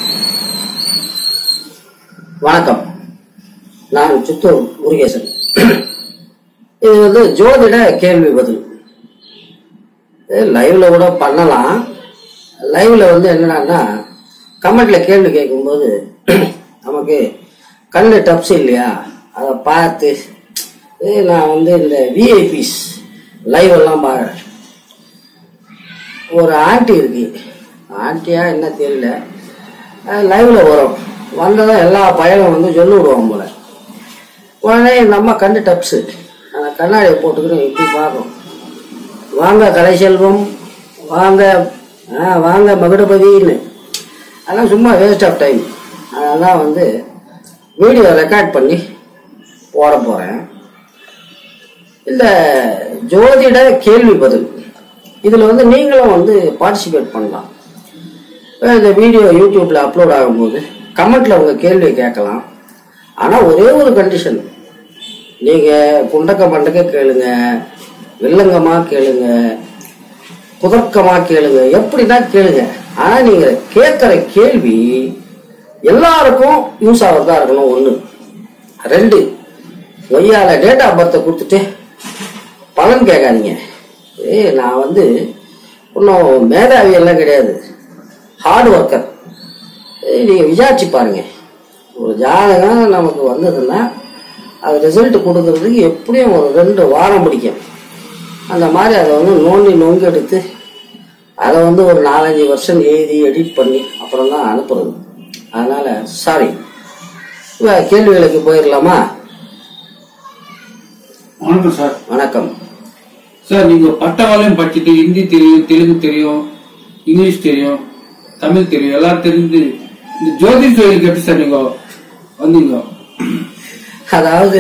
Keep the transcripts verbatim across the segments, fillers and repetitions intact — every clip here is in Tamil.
வணக்கம், நான் சித்தூர் முருகேசன். இது வந்து ஜோதிட கேள்வி பதில். லைவ்ல கூட பண்ணலாம். லைவ்ல வந்து என்னன்னா கமெண்ட்ல கேள்வி கேட்கும்போது நமக்கு கண்ணு டப்ஸ் இல்லையா, அதை பார்த்து நான் வந்து இந்த விஐபிஸ் லைவ் எல்லாம் பார்க்குறேன். ஒரு ஆண்டி இருக்கு, ஆண்டியா என்ன தெரியல, லைவ்ல வரும். வந்ததான் எல்லா பயனும் வந்து சொல்லி விடுவோம் போல. உடனே நம்ம கண்ணு டப்ஸு, அந்த கண்ணாடியை போட்டுக்கிட்டு இப்படி பார்க்கும். வாங்க கலைசெல்வம், வாங்க வாங்க மகுடபதினு. அதெல்லாம் சும்மா வேஸ்ட் ஆஃப் டைம். அதெல்லாம் வந்து வீடியோ ரெக்கார்ட் பண்ணி போட போகிறேன். இந்த ஜோதிட கேள்வி பதில் இதில் வந்து நீங்களும் வந்து பார்ட்டிசிபேட் பண்ணலாம். இந்த வீடியோ யூடியூப்ல அப்லோட் ஆகும்போது கமெண்ட்ல உங்க கேள்வியை கேட்கலாம். ஆனா ஒரே ஒரு கண்டிஷன், நீங்க புண்டக்க பண்டக்க கேளுங்க, வில்லங்கமா கேளுங்க, புதர்க்கமா கேளுங்க, எப்படிதான் கேளுங்க. ஆனா நீங்க கேட்கிற கேள்வி எல்லாருக்கும் யூஸ் ஆகிறதா இருக்கணும். ஒண்ணு. ரெண்டு, ஒய்யால டேட் ஆஃப் பர்த்தை கொடுத்துட்டு பலன் கேட்காதீங்க. ஏ நான் வந்து இன்னும் மேதாவி எல்லாம் கிடையாது, ஹார்ட் ஒர்க்கர். நீங்க விசாரிச்சு பாருங்க. ஒரு ஜாதகம் நமக்கு வந்ததுன்னா அது ரிசல்ட் கொடுக்கறதுக்கு எப்படியும் ஒரு ரெண்டு வாரம் பிடிக்கும். அந்த மாதிரி அதை வந்து நோண்டி நொங்கு எடுத்து அதை வந்து ஒரு நாலஞ்சு வருஷம் எழுதி எடிட் பண்ணி அப்புறம் தான் அனுப்புறது. அதனால சாரி. கேள்விகளுக்கு போயிடலாமா? வணக்கம் சார். வணக்கம் சார். நீங்க பட்டவாளையும் படிச்சுட்டு ஹிந்தி தெரியும், தெலுங்கு தெரியும், இங்கிலீஷ் தெரியும், தமிழ் தெரியும், எல்லாம் தெரிஞ்சு இந்த ஜோதிட தொழிலுக்கு எப்படி சார் நீங்க வந்தீங்க? அதாவது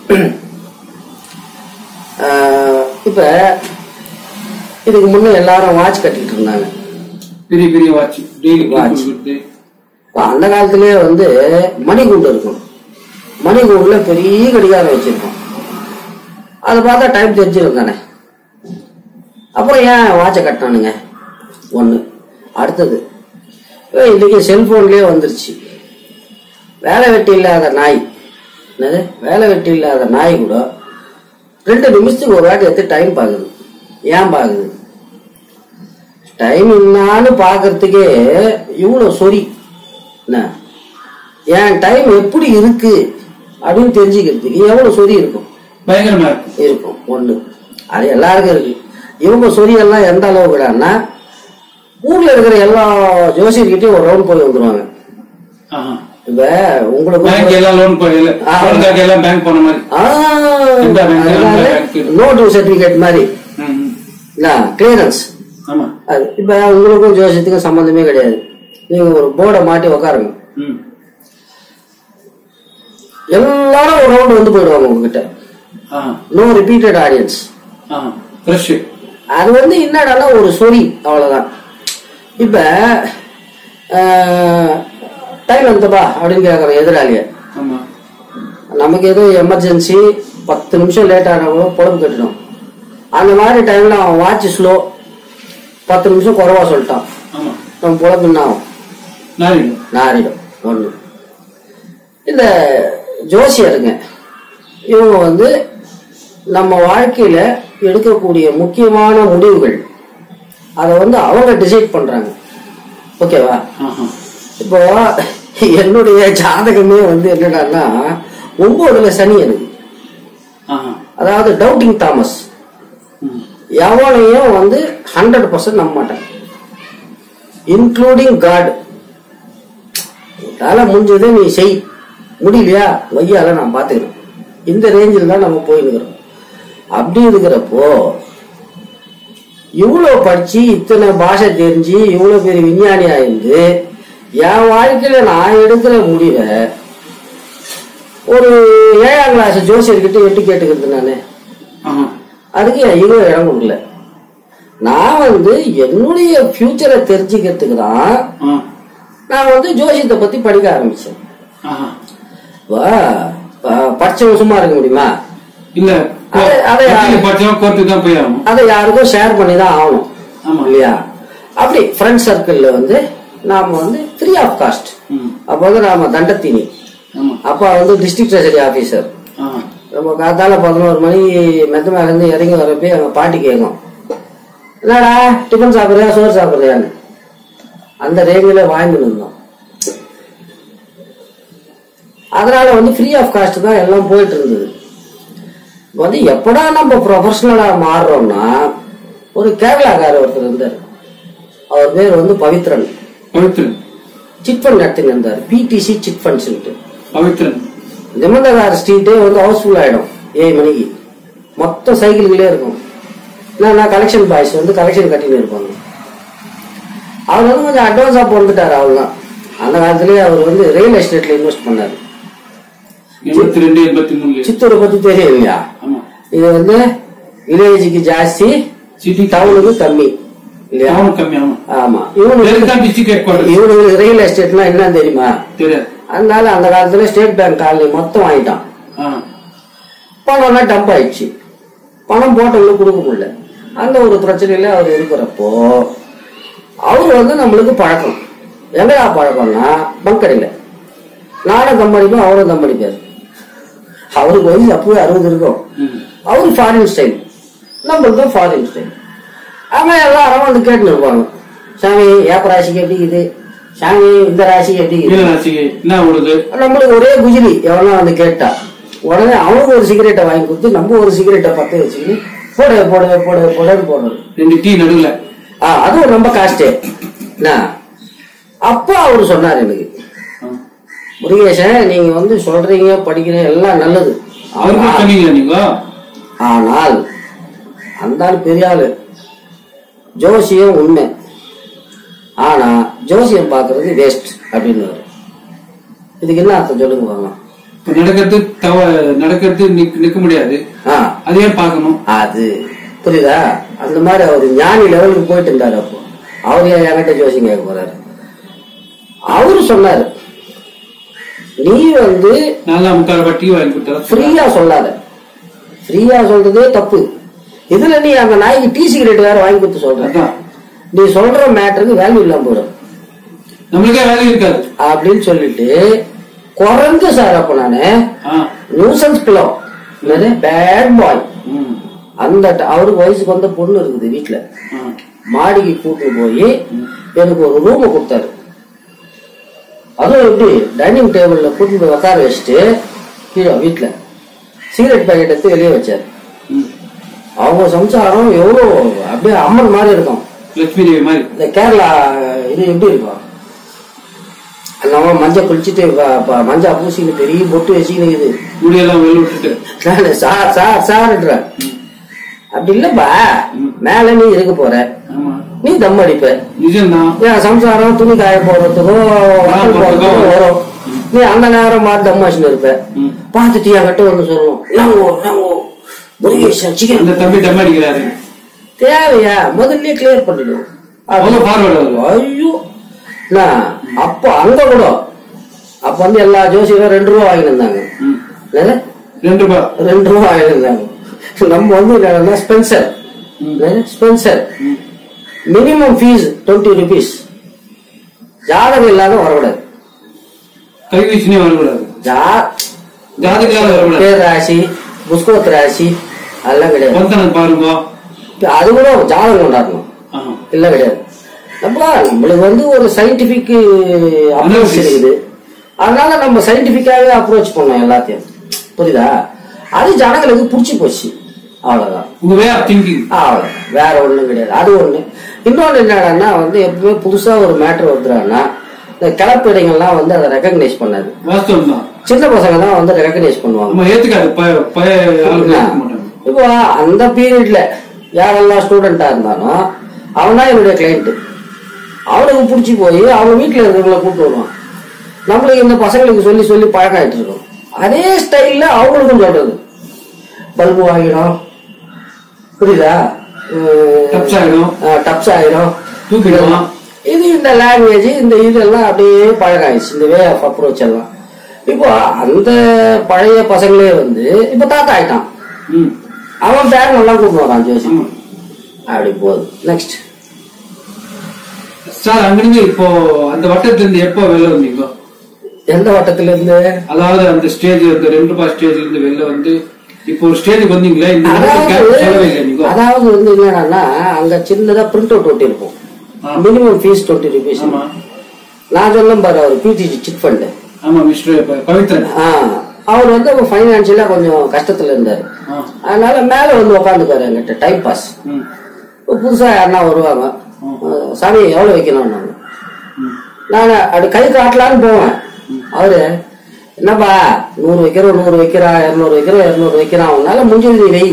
இப்ப இதுக்கு முன்ன எல்லாரும் வாட்ச் கட்டிட்டு இருந்தாங்க, பெரிய பெரிய வாட்ச், டெய்லி வாட்ச். அந்த காலத்திலேயே வந்து மணிகுண்டு இருக்கும், மணிகுண்டுல பெரிய கடிகாரம் வச்சிருக்கோம். அதை பார்த்தா டைம் தெரிஞ்சிருந்தானே. அப்புறம் ஏன் வாட்சை கட்டினானுங்க? ஒண்ணு. அடுத்தது இன்னைக்கு செல்போன்லயே வந்துருச்சு. வேலை வெட்டி இல்லாத நாய், என்னது வேலை வெட்டி இல்லாத நாய் கூட ரெண்டு நிமிஷத்துக்கு ஒரு வாட்டி எடுத்து டைம் பாக்குது. ஏன் பாக்குது? டைம் என்னான்னு பாக்குறதுக்கே இவ்வளவு சொறி. என்ன என் டைம் எப்படி இருக்கு அப்படின்னு தெரிஞ்சுக்கிறதுக்கு எவ்வளவு சொறி இருக்கும்? பயங்கரமா இருக்கும். ஒண்ணு. அது எல்லாருக்கும் இருக்கு. இவங்க சொறி எல்லாம் எந்த அளவுக்குடான்னா ஊர்ல இருக்கிற எல்லா ஜோசியர்கிட்டையும் ஒரு ரவுண்ட் போய் வந்துருவாங்க. இப்ப உங்களுக்கு நோ டியூ சர்டிபிகேட் மாதிரி கிளியரன்ஸ். இப்ப உங்களுக்கும் ஜோசியத்துக்கும் சம்பந்தமே கிடையாது. நீங்க ஒரு போர்டை மாட்டி உக்காருங்க, எல்லாரும் ஒரு ரவுண்ட் வந்து போயிடுவாங்க உங்ககிட்ட. No repeated audience. அது வந்து என்னடானா ஒரு சொறி, அவ்வளவுதான். இப்ப டைம் வந்தப்பா அப்படின்னு கேக்குறோம் எதிராளிய. நமக்கு ஏதோ எமர்ஜென்சி, பத்து நிமிஷம் லேட் ஆனா கூட பொழப்பு கட்டணும். அந்த மாதிரி டைம்ல அவன் வாட்ச் ஸ்லோ, பத்து நிமிஷம் குறைவா சொல்லிட்டான், நம்ம பொழப்பு என்ன ஆகும்? நாரிடும். ஒண்ணு. இந்த ஜோசியருங்க இவங்க வந்து நம்ம வாழ்க்கையில எடுக்கக்கூடிய முக்கியமான முடிவுகள் அதை வந்து அவங்க டிசைட் பண்றாங்க. ஓகேவா? இப்போ என்னுடைய ஜாதகமே வந்து என்னடான்னா ஒன்பதுல சனி எனக்கு. அதாவது டவுட்டிங் தாமஸ். எவனையும் வந்து ஹண்ட்ரட் பர்சன்ட் நம்ப மாட்டேன், இன்க்ளூடிங் காட். அதனால முடிஞ்சதே நீ செய், முடியலையா வையால நான் பாத்துக்கிறேன். இந்த ரேஞ்சில் தான் நம்ம போயிருக்கிறோம். அப்படி இருக்கிறப்போ இவ்வளவு படிச்சு இத்தனை பாஷை தெரிஞ்சு இவ்வளவு பெரிய விஞ்ஞானியா இருந்து என் வாழ்க்கையில நான் எடுக்கிற முடிவை ஒரு ஏழாம் கிளாஸ் ஜோசியர்கிட்ட எட்டு கேட்டுக்கிறது நானு. அதுக்கு இவ்வளவு இடம் கொடுக்கல. நான் வந்து என்னுடைய ஃபியூச்சரை தெரிஞ்சுக்கிறதுக்கு தான் நான் வந்து ஜோசியத்தை பத்தி படிக்க ஆரம்பிச்சேன். படிச்சவன் சும்மா இருக்க முடியுமா? இல்ல. அதை யாருக்கும் ஷேர் பண்ணி தான் ஆகணும் இல்லையா? அப்படி ஃப்ரெண்ட் சர்க்கிள்ல வந்து நாம வந்து ஃப்ரீ ஆஃப் காஸ்ட். ம். அப்போ வந்து நாம தண்டத்தினி, ஆமா. அப்பா வந்து டிஸ்ட்ரிக்ட் ட்ரெஷரி ஆபீசர். ஆ. நம்ம காத்தால பதினோரு மணி மெத்த மேல இருந்து இறங்கி வரப்ப எங்க பாட்டி கேட்கும், என்னடா டிஃபன் சாப்பிடுறியா சோறு சாப்பிடுறியான்னு. அந்த ரேஞ்சில வாங்கிட்டு இருந்தோம். அதனால வந்து ஃப்ரீ ஆஃப் காஸ்ட் தான் எல்லாம் போயிட்டு இருந்தது. வந்து எப்படா நம்ம ப்ரொஃபஷனலா மாறுறோம்னா, ஒரு கேரளாக்காரர் ஒருத்தர் இருந்தார். அவர் பேர் வந்து பவித்ரன். பவித்ரன் சிட் ஃபண்ட் நடத்தின்னு இருந்தார். பிடிசி சிட் ஃபண்ட் சொல்லிட்டு. பவித்ரன் ஜமந்தகார் ஸ்ட்ரீட்டே வந்து ஹவுஸ்ஃபுல் ஆயிடும் ஏழு மணிக்கு. மொத்தம் சைக்கிள்களே இருக்கும். நான் கலெக்ஷன் பாய்ஸ் வந்து கலெக்ஷன் கட்டின்னு இருப்பாங்க. அவர் வந்து கொஞ்சம் அட்வான்ஸா போட்டுட்டாரு. அவ்வளவுதான். அந்த காலத்திலேயே அவர் வந்து ரியல் எஸ்டேட்ல இன்வெஸ்ட் பண்ணாரு. எண்பத்தி ரெண்டு எண்பத்தி மூணு சித்தூரை பத்தி தெரியும் இல்லையா? இது வந்து வில்லேஜுக்கு ஜாஸ்தி, சிட்டி டவுனுக்கு கம்மி இல்லையா? கம்மி. ஆமா. இவனுக்கு ரியல் எஸ்டேட்னா என்ன தெரியுமா? அதனால அந்த காலத்துல ஸ்டேட் பேங்க் காலனி மொத்தம் வாங்கிட்டான். பணம்லாம் டம்ப் ஆயிடுச்சு. பணம் போட்டவங்களுக்கு கொடுக்க முடியல. அந்த ஒரு பிரச்சனையில அவர் இருக்கிறப்போ அவரு வந்து நம்மளுக்கு பழக்கம். எங்கடா பழக்கம்னா பங்கடையில நானும் தம்படிப்பேன், அவரும் தம்படிப்பாரு. அவருக்கு வயசு அப்பவே அறுபது இருக்கும். அவரு ஃபாரின் ஸ்டைல், நம்மளுக்கு ஃபாரின் ஸ்டைல். ஆமா, எல்லாரும் வந்து கேட்டு இருப்பாங்க, சாமி ஏப்ப ராசிக்கு எப்படி இது, சாமி இந்த ராசிக்கு எப்படி இது. நம்மளுக்கு ஒரே குஜிலி எவனா வந்து கேட்டா உடனே அவனுக்கு ஒரு சிகரெட்டை வாங்கி கொடுத்து நம்ம ஒரு சிகரெட்டை பத்த வச்சுக்கிட்டு போட போட போட போடன்னு போடுறது. ரெண்டு டீ நடுவில். ஆஹ் அதுவும் ரொம்ப காஸ்டே. அப்ப அவரு சொன்னாரு எனக்கு, முருகேசன் நீங்க வந்து சொல்றீங்க படிக்கிறீங்க எல்லாம் நல்லது, ஆனால் அந்த ஆள் பெரிய ஆளு, ஜோசியம் உண்மை, ஆனா ஜோசியம் பாக்குறது வேஸ்ட் அப்படின்னு. இதுக்கு என்ன அர்த்தம் சொல்லுங்க வாங்கலாம். நடக்கிறது தவ நடக்கிறது நிக்க முடியாது, அதையே பார்க்கணும். அது புரியுதா? அந்த மாதிரி அவரு ஞானி லெவலுக்கு போயிட்டு இருந்தாரு. அப்போ அவரு என்கிட்ட ஜோசியம் கேட்க போறாரு. அவரு சொன்னாரு, நீ வந்து நல்லா முக்கால் வட்டி வாங்கி கொடுத்தா ஃப்ரீயா சொல்லாத. ஃப்ரீயா சொல்றதே தப்பு. இதுல நீ அந்த நாய்க்கு டீ சிகரெட் வேற வாங்கி கொடுத்து சொல்ற. நீ சொல்ற மேட்டருக்கு வேல்யூ இல்லாம போயிடும், நம்மளுக்கே வேல்யூ இருக்காது அப்படின்னு சொல்லிட்டு குறைஞ்ச சார். அப்ப நானு நியூசன்ஸ் கிலோ பேட் பாய். அந்த அவருக்கு வயசுக்கு வந்த பொண்ணு இருக்குது வீட்டுல. மாடிக்கு கூட்டு போய் எனக்கு ஒரு ரூம் கொடுத்தாரு. அதுவும் எப்படி டைனிங் டேபிள்ல கூட்டு போய் உட்கார வச்சுட்டு கீழே வீட்டுல சிகரெட் பேக்கெட் எடுத்து வெளியே வச்சாரு. அவங்க சம்சாரம் எவ்வளவு அப்படியே அம்மன் மாதிரி இருக்கும், லட்சுமி தேவி மாதிரி. இந்த கேரளா இது எப்படி இருக்கும், நம்ம மஞ்சள் குளிச்சுட்டு மஞ்சா பூசின்னு பெரிய பொட்டு வச்சுக்கின்னு முடியெல்லாம் வெளில விட்டுட்டு சார் சார் சார்ன்ற. அப்படி இல்லப்பா, மேல நீ இருக்க போற, நீ தம் அடிப்ப, என் சம்சாரம் துணி காய போடுறதுக்கோ வரும், நீ அந்த நேரம் மாதிரி தம் வச்சுன்னு இருப்ப. பாத்துட்டு என்கிட்ட வந்து சொல்லணும், தம்பி தம் அடிக்கிறாரு, தேவையா முதல்ல கிளியர் பண்ணிடுவோம். ஐயோ அப்ப அங்க கூட அப்ப வந்து எல்லா ஜோசியரும் ரெண்டு ரூபா வாங்கி இருந்தாங்க. ரெண்டு ரூபா ரெண்டு ரூபா வாங்கி இருந்தாங்க. நம்ம வந்து Spencer Spencer minimum fees twenty rupees. ஜாதகம் இல்லாத வரக்கூடாது, கைவீச்சுனே வரக்கூடாது, பேர் ராசி புஷ்கோத் ராசி அதெல்லாம் கிடையாது. பாருங்க, அது கூட ஜாதகம் கொண்டாடணும் இல்ல கிடையாது. நம்ம நம்மளுக்கு வந்து ஒரு சயின்டிபிக் அப்ரோச் இருக்குது. அதனால நம்ம சயின்டிபிக்காவே அப்ரோச் பண்ணோம் எல்லாத்தையும், புரியுதா? அது ஜனங்களுக்கு புடிச்சு போச்சு, அவ்வளவுதான். அவ்வளவு வேற ஒண்ணும் கிடையாது. அது ஒண்ணு. இன்னொன்னு என்னன்னா வந்து எப்பவுமே புதுசா ஒரு மேட்டர் வந்துறான்னா இந்த கலப்படைகள்லாம் வந்து அதை ரெகக்னைஸ் பண்ணாது. சின்ன பசங்க தான் வந்து ரெகக்னைஸ் பண்ணுவாங்க. இப்போ அந்த பீரியட்ல யாரெல்லாம் ஸ்டூடெண்டா இருந்தாலும் அவன் தான் என்னுடைய கிளைண்ட். அவனுக்கு பிடிச்சி போய் அவங்க வீட்டுல இருக்கிறவங்களை கூப்பிட்டு வருவான். நம்மளுக்கு இந்த பசங்களுக்கு சொல்லி சொல்லி பழக்கம் ஆயிட்டு இருக்கோம். அதே ஸ்டைல்ல அவங்களுக்கும் சொல்றது, பல்பு வாங்கிடும், புரியுதா, டப்ஸ் ஆகிடும், தூக்கிடுவோம். இது இந்த லாங்குவேஜ் இந்த இதெல்லாம் அப்படியே பழக்கம் ஆயிடுச்சு, இந்த வே ஆஃப் அப்ரோச் எல்லாம். இப்போ அந்த பழைய பசங்களே வந்து இப்ப தாத்தா ஆயிட்டான். அவன் பேர் நல்லா கூப்பிட்டு வரான் ஜோசி. அப்படி போகுது. நெக்ஸ்ட் சார் அங்கிருந்து இப்போ அந்த வட்டத்துல இருந்து எப்போ வெளில வந்தீங்க? எந்த வட்டத்துல இருந்து? அதாவது அந்த ஸ்டேஜ் அந்த ரெண்டு பா ஸ்டேஜ்ல இருந்து வெளில வந்து இப்போ ஒரு ஸ்டேஜுக்கு வந்தீங்களே. அதாவது வந்து என்னன்னா அங்க சின்னதா பிரிண்ட் அவுட் ஒட்டி இருக்கும். Minimum fees twenty rupees. நான் சொல்லும் பாரு அவர் பிடிசி சிட் ஃபண்ட். ஆமா மிஸ்டர் பவித்ரன். அவர் வந்து பைனான்சியலா கொஞ்சம் கஷ்டத்துல இருந்தாரு. அதனால மேல வந்து உட்காந்துக்காரு என்கிட்ட டைம் பாஸ். புதுசா யாருன்னா வருவாங்க, சாமி எவ்வளவு வைக்கணும் நான் அப்படி கை காட்டலான்னு போவேன். அவரு என்னப்பா நூறு வைக்கிறோம் நூறு வைக்கிறா இருநூறு வைக்கிறோம் இருநூறு வைக்கிறான் அவனால முடிஞ்சது வெய்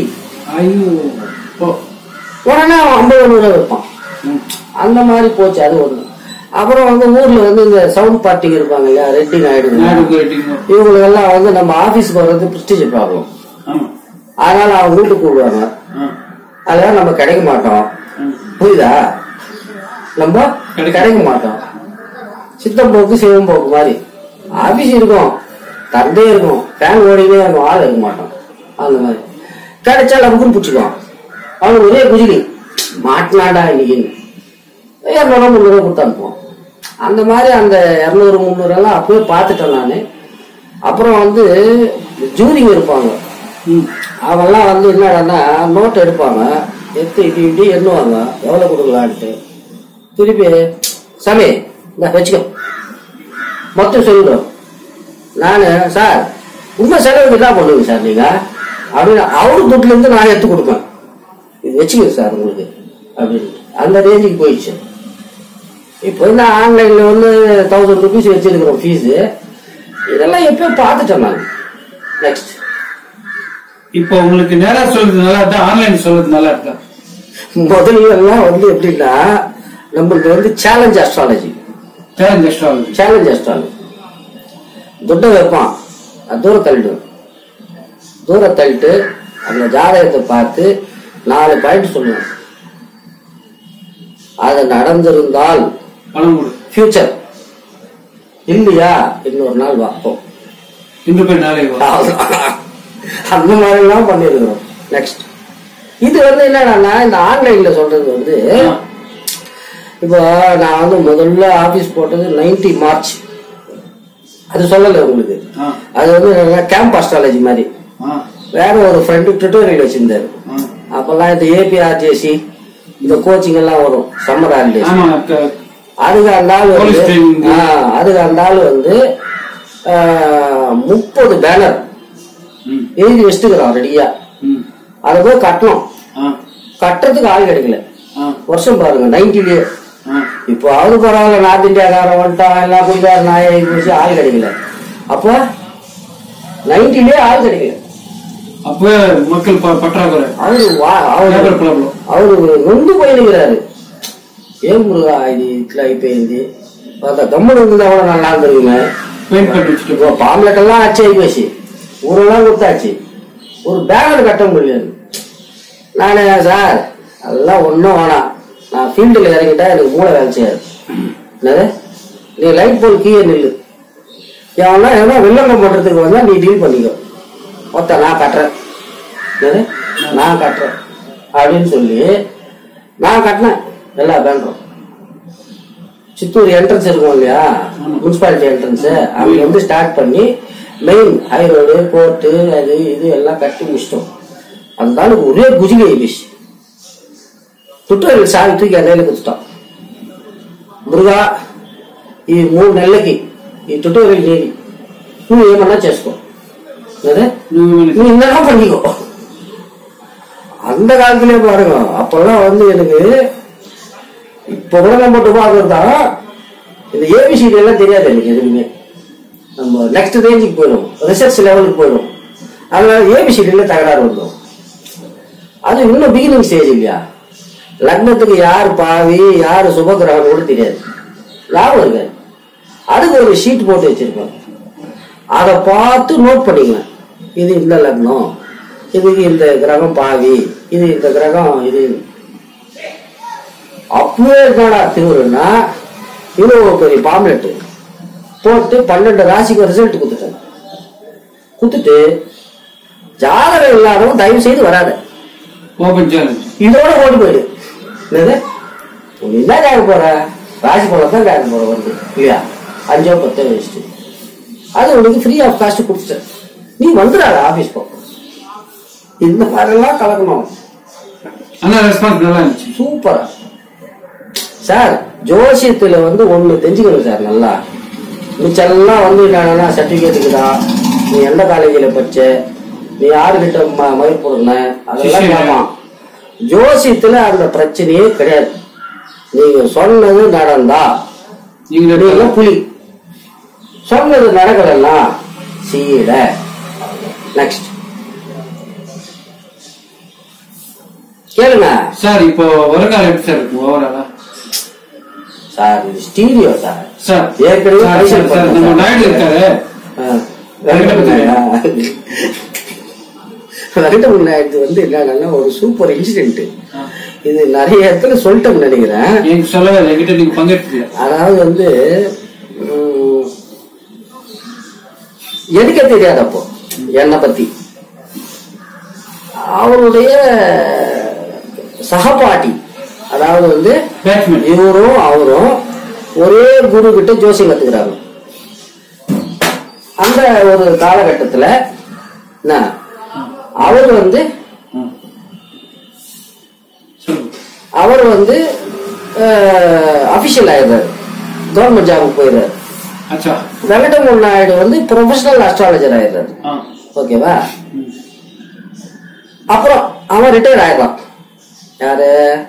உடனே அவன் ஐம்பது நூறு வைப்பான். அந்த மாதிரி போச்சு அது ஒண்ணு. அப்புறம் வந்து ஊர்ல வந்து இந்த சவுண்ட் பார்ட்டிங்க இருப்பாங்க இல்லையா, ரெட்டி நாயுடு இவங்களுக்கு எல்லாம் வந்து நம்ம ஆபீஸ்க்கு வர்றது பிரிஸ்டீஜ் ப்ராப்ளம். அதனால அவங்க வீட்டுக்கு கூடுவாங்க. அதெல்லாம் நம்ம கிடைக்க மாட்டோம். புரியுதா? நம்ம கிடைக்க மாட்டோம். சித்தம் போக்கு சிவம் போக்கு மாதிரி ஆபீஸ் இருக்கும், தந்தை இருக்கும், ஃபேன் ஓடினே இருக்கும், ஆள் இருக்க மாட்டோம். அந்த மாதிரி கிடைச்சா நமக்கும் பிடிச்சிக்குவான். அவனுக்கு ஒரே குஜிலி மாட்டினாடா இன்னைக்கு இரநூறு முந்நூறு கொடுத்து அனுப்புவோம். அந்த மாதிரி அந்த இரநூறு முந்நூறு எல்லாம் அப்பவே பார்த்துட்டேன் நானு. அப்புறம் வந்து ஜூரிங்க இருப்பாங்க, அவெல்லாம் வந்து என்னன்னா நோட் எடுப்பாங்க, எடுத்து இப்படி இப்படி எண்ணுவாங்க எவ்வளவு கொடுக்கலான்ட்டு. திருப்பி சாமி இந்த வச்சுக்கோ மொத்தம் சொல்லிடும். நானு சார் உண்மை செலவுக்கு தான் பண்ணுவீங்க சார் நீங்க அப்படின்னு அவரு துட்டுல இருந்து நான் எடுத்து கொடுப்பேன். இது வச்சுக்க சார் உங்களுக்கு அப்படின்னு அந்த ரேஞ்சுக்கு போயிடுச்சு. இப்போ வந்து ஆன்லைன்ல வந்து தௌசண்ட் ருபீஸ் வச்சிருக்கிறோம் ஃபீஸ். இதெல்லாம் எப்பயும் பார்த்துட்டேன் நான். நெக்ஸ்ட் இப்போ உங்களுக்கு நேரா சொல்றது நல்லா இருக்கா ஆன்லைன் சொல்றது நல்லா இருக்கா? முதல்ல எல்லாம் வந்து எப்படின்னா நம்மளுக்கு வந்து challenge astrology challenge astrology challenge astrology துட்டை வைப்பான், தூரம் தள்ளிடுவேன். தூரம் தள்ளிட்டு அந்த ஜாதகத்தை பார்த்து நாலு பாயிண்ட் சொல்லுவேன். அது நடந்திருந்தால் ஃபியூச்சர், இல்லையா இன்னொரு நாள் பார்ப்போம், இன்று போய் நாளை அந்த மாதிரி எல்லாம் பண்ணிருக்கிறோம். நெக்ஸ்ட் இது வந்து என்னன்னா இந்த ஆன்லைன்ல சொல்றது வந்து இப்போ நான் வந்து முதல்ல ஆபீஸ் போட்டது நைன்டி மார்ச். அது சொல்லல உங்களுக்கு. அது வந்து கேம்ப் அஸ்ட்ராலஜி மாதிரி வேற ஒரு ஃப்ரெண்டு ட்விட்டரில் வச்சிருந்தாரு. அப்பெல்லாம் இந்த ஏபிஆர்ஜேசி இந்த கோச்சிங் எல்லாம் வரும் சம்மர் ஹாலிடேஸ். அதுக்கு அந்த ஆள் வந்து அதுக்கு அந்த ஆள் வந்து முப்பது பேனர் எழுதி வச்சுக்கிறான் ரெடியா. அதை போய் கட்டணும். கட்டுறதுக்கு ஆள் கிடைக்கல. வருஷம் பாருங்க நைன்டிலேயே. இப்போ அது பரவாயில்ல, நார்த் இந்தியாக்காரன் வந்துட்டான், எல்லாம் குஜராத் நாயை போச்சு, ஆள் கிடைக்கல. அப்போ நைன்டிலேயே ஆள் கிடைக்கல. அப்ப மக்கள் பற்றாக்குறை. அவரு அவரு நொந்து போயிருக்கிறாரு. ஏன் முருகா இது இட்லா போயிருந்து பார்த்தா கம்மன் வந்து அவ்வளவு நல்லா இருந்துருக்குமே. பாம்லெட் எல்லாம் ஆச்சு ஆகி போச்சு, ஊரெல்லாம் கொடுத்தாச்சு, ஒரு பேனர் கட்ட முடியாது. நானே சார் அதெல்லாம் ஒன்றும் வேணாம், நான் ஃபீல்டில் இறங்கிட்டா எனக்கு மூளை வேலை செய்யாது. என்னது நீ லைட் போல் கீழே நில்லு, எவனா எவனா வெள்ளம் பண்றதுக்கு வந்தா நீ டீல் பண்ணிக்கோ, மொத்த நான் கட்டுறேன், நான் கட்டுறேன் அப்படின்னு சொல்லி நான் கட்டினேன். எல்லா பேங்கும் சித்தூர் என்ட்ரன்ஸ் இருக்கும் இல்லையா, முனிசிபாலிட்டி என்ட்ரன்ஸ், அங்க வந்து ஸ்டார்ட் பண்ணி மெயின் ஹை ரோடு கோர்ட்டு அது இது எல்லாம் கட்டி முடிச்சிட்டோம். அந்த ஆளுக்கு ஒரே குஜிலி ஆயிடுச்சு. తుట్టూరు సాగి తూకి అదేళ్ళ కూర్చుంటాం. మురుగా ఈ మూడు నెలలకి ఈ తుట్టూరు చేరి నువ్వు ఏమన్నా చేసుకో, నువ్వు என்னன்னா பண்ணிக்கோ. அந்த காலத்திலே பாருங்க, அப்பெல்லாம் வந்து எனக்கு இப்ப கூட நம்ம பார்க்கறதா இந்த ஏபிசிடி எல்லாம் தெரியாது எனக்கு எதுவுமே. நம்ம நெக்ஸ்ட் ரேஞ்சுக்கு போயிடும், ரிசர்ச் லெவலுக்கு போயிடும். அதனால ஏபிசிடியில தகராறு வந்தோம். அது இன்னும் பிகினிங் ஸ்டேஜ் இல்லையா. லக்னத்துக்கு யார் பாவி யாரு சுபகிரகம் கூட தெரியாது, லாபம் இருக்காது. அதுக்கு ஒரு ஷீட் போட்டு வச்சிருக்கோம், அதை பார்த்து நோட் பண்ணிக்குவேன். இது இந்த லக்னம், இதுக்கு இந்த கிரகம் பாவி, இது இந்த கிரகம் இது. அப்பவே என்னடா தீவிரம்னா இவ்வளவு பெரிய பாம்லெட் போட்டு பன்னெண்டு ராசிக்கு ரிசல்ட் குத்துட்டேன். குத்துட்டு ஜாதகம் இல்லாதவங்க தயவு செய்து வராத, இதோட ஓடி போயிடு. என்ன கேட்க போற ராசி பலம் தான் கேட்க போற வருது இல்லையா, அஞ்சோ பத்தோ வச்சுட்டு அது உனக்கு ஃப்ரீ ஆஃப் காஸ்ட் கொடுத்துட்டேன், நீ வந்துடாத ஆபீஸ் போ. இந்த மாதிரிலாம் கலக்கணும். சூப்பரா சார். ஜோசியத்துல வந்து ஒண்ணு தெரிஞ்சுக்கணும் சார், நல்லா மிச்செல்லாம் வந்து என்னன்னா சர்டிபிகேட் இருக்குதா, நீ எந்த காலேஜில படிச்ச, நீ யாருகிட்ட மயிர் போடுன, அதெல்லாம் கேட்பான். ஜோசியத்துல அந்த பிரச்சனையே கிடையாது. நீங்க சொன்னது நடந்தா நீங்க புலி, சொன்னது நடக்கலன்னா சீட. நெக்ஸ்ட் கேளுங்க சார். இப்போ வருங்காலம் எப்படி சார் இருக்கும் ஓவராலா சார்? இது ஸ்டீரியோ சார். சார் ஏற்கனவே நம்ம நாயுடு இருக்காரு, வெங்கடமுடி நாயுடு வந்து என்னன்னா ஒரு சூப்பர் இன்சிடென்ட். இது நிறைய இடத்துல சொல்லிட்டோம்னு நினைக்கிறேன். எனக்கு சொல்லவே என்கிட்ட நீங்க பங்கெடுத்து. அதாவது வந்து எடுக்க தெரியாதப்போ என்னை பத்தி அவருடைய சகபாட்டி, அதாவது வந்து இவரும் அவரும் ஒரே குரு கிட்ட ஜோசியம் கத்துக்கிறாங்க. அந்த ஒரு காலகட்டத்துல அவர் வந்து அவர் வந்து அபிஷியல் ஆயிடுறாரு, கவர்மெண்ட் ஜாபுக்கு போயிடுறாரு. வெங்கடமுடி நாயுடு வந்து ப்ரொஃபஷனல் அஸ்ட்ராலஜர் ஆயிடுறாரு. ஓகேவா? அப்புறம் அவன் ரிட்டையர் ஆயிடலாம். யாரு?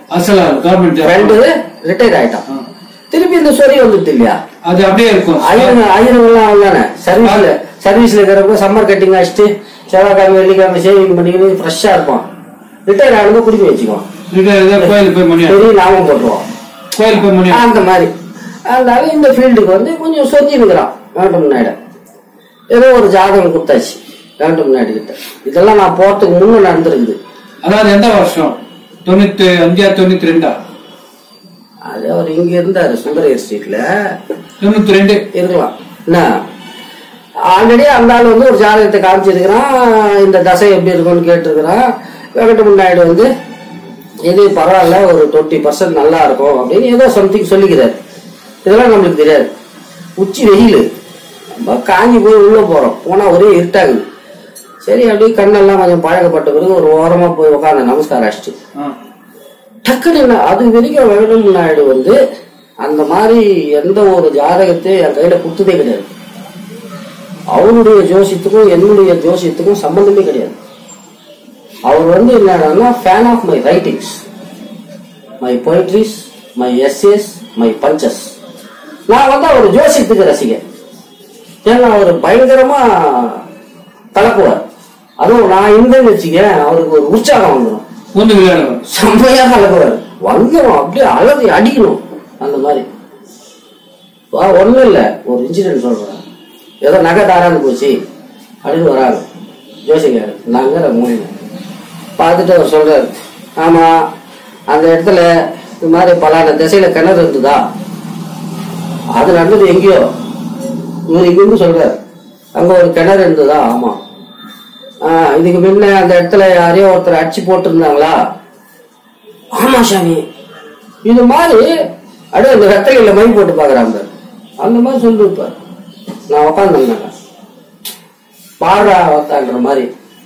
ரெண்டு ரிட்டையர் ஆயிட்டான். திருப்பி இந்த சொறி வந்துட்டு இல்லையா, அது அப்படியே இருக்கும். ஐயருங்க ஐயருங்கெல்லாம் அவங்கதானே சர்வீஸ்ல சர்வீஸ்ல இருக்கிறப்ப சம்மர் கட்டிங் அடிச்சுட்டு செவ்வாய்க்கிழமை வெள்ளிக்கிழமை சேவிங் பண்ணிக்கிட்டு ஃப்ரெஷ்ஷா இருப்பான். ரிட்டையர் ஆனது குடிக்க வச்சுக்குவான், பெரிய லாபம் போட்டுருவான் அந்த மாதிரி. அதனால இந்த ஃபீல்டுக்கு வந்து கொஞ்சம் சொஞ்சினுக்கிறான் வெங்கடமுடி நாயுடு. ஏதோ ஒரு ஜாதகம் கொடுத்தாச்சு வெங்கடமுடி நாயுடு கிட்ட. இதெல்லாம் நான் போறதுக்கு முன்ன நடந்திருக்குது. அதாவது எந்த வருஷம்? தொண்ணூத்தி அஞ்சா தொண்ணூத்தி ரெண்டா? அது அவர் இங்க இருந்தாரு சுந்தரேர் ஸ்ட்ரீட்ல. தொண்ணூத்தி ரெண்டு இருக்கலாம். என்ன ஆல்ரெடி அந்த ஆள் வந்து ஒரு ஜாதகத்தை காமிச்சிருக்கிறான், இந்த தசை எப்படி இருக்கும்னு கேட்டிருக்கிறான். வெங்கடமுடி நாயுடு வந்து இது பரவாயில்ல, ஒரு டுவெண்ட்டி பர்சன்ட் நல்லா இருக்கும் அப்படின்னு ஏதோ சம்திங் சொல்லிக்கிறாரு. இதெல்லாம் நம்மளுக்கு தெரியாது. உச்சி வெயில், நம்ம காஞ்சி போய் உள்ள போறோம், போனா ஒரே இருட்டாகுது. சரி அப்படியே கண்ணெல்லாம் கொஞ்சம் பழக்கப்பட்ட பிறகு ஒரு ஓரமா போய் உட்காந்து நமஸ்காரம் அடிச்சுட்டு டக்குன்னு அது வரைக்கும் வெங்கடமுடி நாயுடு வந்து அந்த மாதிரி எந்த ஒரு ஜாதகத்தையும் என் கையில கொடுத்ததே கிடையாது. அவருடைய ஜோசியத்துக்கும் என்னுடைய ஜோசியத்துக்கும் சம்பந்தமே கிடையாது. அவர் வந்து என்னன்னா fan of my writings, my poetries, my essays, my punches. நான் வந்து அவர் ஜோசியத்துக்கு ரசிகன். ஏன்னா அவர் பயங்கரமா கலக்குவார். அதுவும் நான் இருந்தேன்னு வச்சுக்க அவருக்கு ஒரு உற்சாகம் வந்துடும், செம்மையா கலக்குவார். வந்துடும் அப்படியே அழகு அடிக்கணும் அந்த மாதிரி. ஒண்ணும் இல்ல, ஒரு இன்சிடென்ட் சொல்றேன். ஏதோ நகை தாராந்து போச்சு அப்படின்னு வராங்க ஜோசிக்காரு. நாங்க மூணு பார்த்துட்டு அவர் சொல்றாரு, ஆமா அந்த இடத்துல இது மாதிரி பலான திசையில கிணறு இருந்ததா, அது நடந்தது எங்கேயோ. இவர் இங்கிருந்து சொல்றாரு, அங்க ஒரு கிணறு இருந்ததா? ஆமா. ஆஹ் இதுக்கு முன்ன அந்த இடத்துல யாரையோ ஒருத்தர் அடிச்சு போட்டு இருந்தாங்களா? ஆமா சாமி. இது மாதிரி அப்படியே அந்த வெத்தலையில மை போட்டு பாக்குறாங்க அந்த மாதிரி சொல்லிருப்பார். நான் உக்காந்துருந்தாங்க பாடா வத்தான்ற மாதிரி.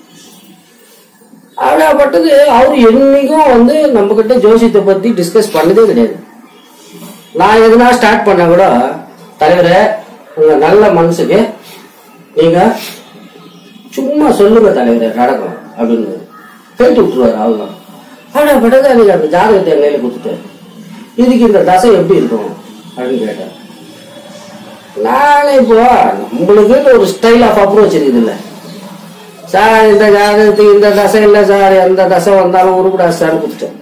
அப்படியாப்பட்டது அவரு என்னைக்கும் வந்து நம்ம கிட்ட ஜோசியத்தை பத்தி டிஸ்கஸ் பண்ணதே கிடையாது. நான் எதுனா ஸ்டார்ட் பண்ண கூட, தலைவரே உங்க நல்ல மனசுக்கு நீங்க சும்மா சொல்லுங்க தலைவரே நடக்கும் அப்படின்னு கேட்டு விட்டுருவாரு. அவ்வளவுதான். அப்படியாப்பட்டது நீங்க அந்த ஜாதகத்தை என் கையில கொடுத்துட்டாரு. இதுக்கு இந்த தசை எப்படி இருக்கும் அப்படின்னு கேட்டார். நானே இப்போ நம்மளுக்கு ஒரு ஸ்டைல் ஆஃப் அப்ரோச் இருக்குது இல்ல சார், இந்த ஜாதகத்துக்கு இந்த தசை இல்ல சார், எந்த தசை வந்தாலும் உருப்படாது சார் கொடுத்துட்டேன்.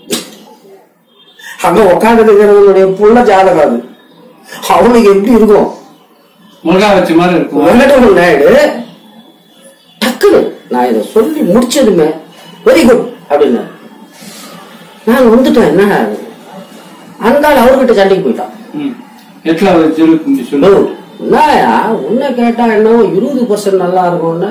அங்க உட்காந்துருக்கிறவங்களுடைய புள்ள ஜாதகம் அது அவனுக்கு எப்படி இருக்கும்? வெங்கடமுடி நாயுடு டக்குனு நான் இதை சொல்லி முடிச்சதுமே வெரி குட் அப்படின்னு நான் வந்துட்டேன். என்ன அந்த ஆள் அவர்கிட்ட சண்டைக்கு போயிட்டான். உன்ன கேட்டா என்னவோ இருபது பர்சன்ட் நல்லா இருக்கும்னு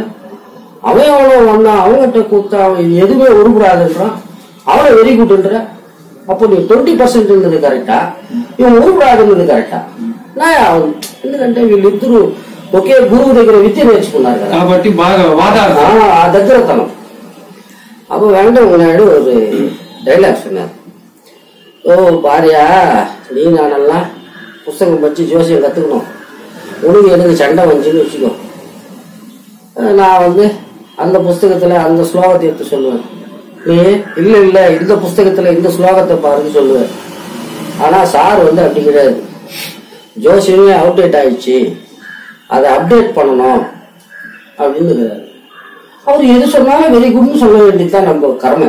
அவன் எவ்வளவு வந்தான், அவங்ககிட்ட கூத்தா எதுவுமே உருப்படாதுன்றான். அவனை வெரி குட்ன்ற அப்போ நீ டுவெண்టీ పర్సెంట్ இருந்தது కరెక్టా ఇవి ఊరుకురాదున్నది కరెక్టా నా ఎందుకంటే వీళ్ళిద్దరూ ఒకే గురువు దగ్గర విద్య నేర్చుకున్నారు కదా కాబట్టి బాగా వాదాలు ఆ దగ్గరతనం அப்போ வெங்கடம் முன்னாடி ஒரு டைலாக் சொன்னார். ஓ பாரியா நீ நானெல்லாம் புஸ்தகம் படிச்சு ஜோசியம் கற்றுக்கணும், உனக்கு எனக்கு சண்டை வந்துச்சுன்னு வச்சுக்கோ, நான் வந்து அந்த புஸ்தகத்தில் அந்த ஸ்லோகத்தை எடுத்து சொல்லுவேன், நீ இல்லை இல்லை இந்த புஸ்தகத்தில் இந்த ஸ்லோகத்தை பாருன்னு சொல்லுவேன். ஆனால் சார் வந்து அப்படி கிடையாது, ஜோசியமே அவுடேட் ஆயிடுச்சு, அதை அப்டேட் பண்ணணும் அப்படின்னு இருக்கிறாரு. அவர் எது சொன்னாலும் வெரி குட்னு சொல்ல வேண்டியதுதான் நம்ம கடமை.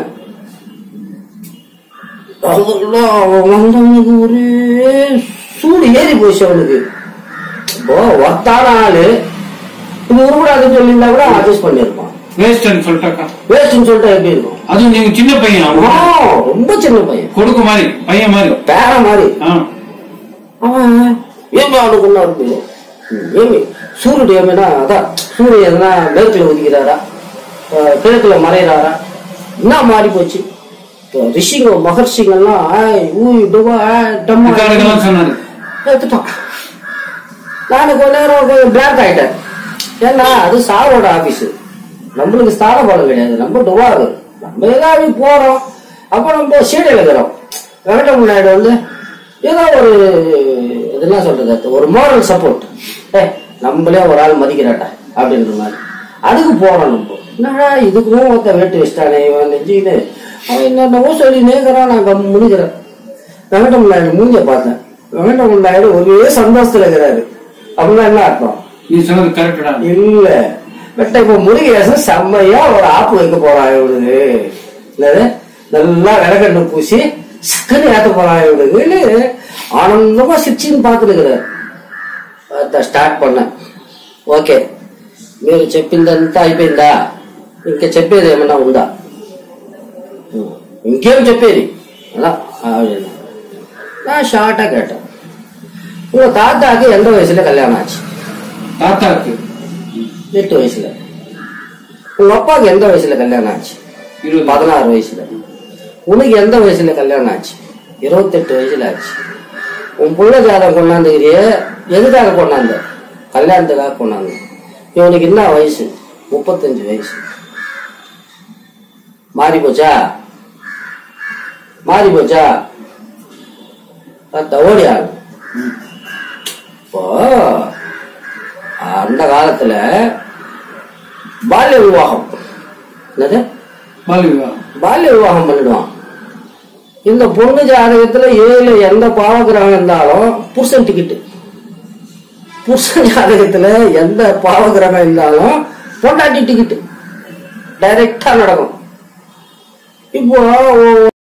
வந்தவனுக்கு ஒரே சூடு ஏறி போச்சு அவனுக்கு. இப்போ ஒத்தான ஆளு இது உருப்படாதுன்னு சொல்லியிருந்தா கூட அட்ஜஸ்ட் பண்ணிருப்பான். வேஸ்ட்னு சொல்லிட்டாக்கா வேஸ்ட்னு சொல்லிட்டா எப்படி இருக்கும்? அது நீங்க சின்ன பையன், ரொம்ப சின்ன பையன், கொடுக்க மாதிரி பையன் மாதிரி பேர மாதிரி. அவன் ஏன் அவனுக்கு ஒண்ணு இருக்கு ஏமி சூரியன் ஏமினா அதான் சூரியன் எதுனா மேற்குல ஒதுக்கிறாரா கிழக்குல மறைகிறாரா என்ன மாறி போச்சு. ரிஷிங்க மகர்ஷிங்கெல்லாம் எடுத்துட்டான். நான் கொஞ்ச நேரம் பிளாக் ஆயிட்டேன். ஏன்னா அது சாரோட ஆபீஸ், நம்மளுக்கு ஸ்தான பலம் கிடையாது, நம்ம டுவாரு, நம்ம ஏதாவது போறோம். அப்ப நம்ம சீடையில இருக்கிறோம். வெங்கடம் முன்னாடி வந்து ஏதோ ஒரு இதெல்லாம் சொல்றது ஒரு மோரல் சப்போர்ட், ஏ நம்மளே ஒரு ஆள் மதிக்கிறாட்டா அப்படின்ற மாதிரி அதுக்கு போறோம். நம்ம என்னடா இதுக்கும் ஒருத்த வேட்டு வச்சிட்டானே இவன் நெஞ்சின்னு அவன் என்னென்னவோ சொல்லி நேர்கிறான். நான் கம்முனுக்கிறேன். வெங்கடம் நாயுடு மூஞ்ச பார்த்தேன். வெங்கடம் நாயுடு ஒரே சந்தோஷத்துல இருக்கிறாரு. அப்படின்னா என்ன அர்த்தம்? இல்ல பட் இப்ப முருகேசன் செம்மையா ஒரு ஆப்பு வைக்க போறான் இவனுக்கு, என்னது நல்லா விளக்கண்ணு பூசி சக்கன்னு ஏத்த போறான் இவனுக்கு ஆனந்தமா சிரிச்சின்னு பார்த்துருக்கிறாரு. స్టార్ట్ பண்ண ఓకే మీరు చెప్పిందంతా అయిపోయిందా, ఇంకా చెప్పేది ఏమన్నా ఉందా, ఇంకేం చెప్పేది అలా நான் ஷார்ட்டா கேட்டேன். உங்க தாத்தாக்கு எந்த வயசுல கல்யாணம் ஆச்சு? தாத்தாக்கு எட்டு வயசுல. உங்க அப்பாவுக்கு எந்த வயசுல கல்யாணம் ஆச்சு? பதினாறு வயசுல. உனக்கு எந்த வயசுல கல்யாணம் ஆச்சு? இருபத்தெட்டு வயசுல ஆச்சு. உன் புள்ள ஜாதகம் கொண்டாந்துக்கிறிய எதுக்காக கொண்டாந்த? கல்யாணத்துக்காக கொண்டாந்து. இவனுக்கு என்ன வயசு? முப்பத்தஞ்சு வயசு. மாறி போச்சா? மாறி போச்சா? ஓடி ஆகும். இப்போ அந்த காலத்துல பால்ய விவாகம், என்னது பால்ய விவாகம் பால்ய விவாகம் பண்ணிடுவான். இந்த பொண்ணு ஜாதகத்துல ஏழு எந்த பாவகிரகம் இருந்தாலும் புருஷன் டிக்கெட்டு, புருஷன் ஜாதகத்துல எந்த பாவகிரகம் இருந்தாலும் பொண்டாட்டி டிக்கெட்டு டைரக்டா நடக்கும். இப்போ